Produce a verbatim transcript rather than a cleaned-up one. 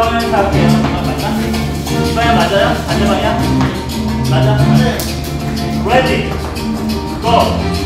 방향에서 할게요. 맞나? 이 방향 맞아요? 반대 방향? 맞아? 네. Ready. Go.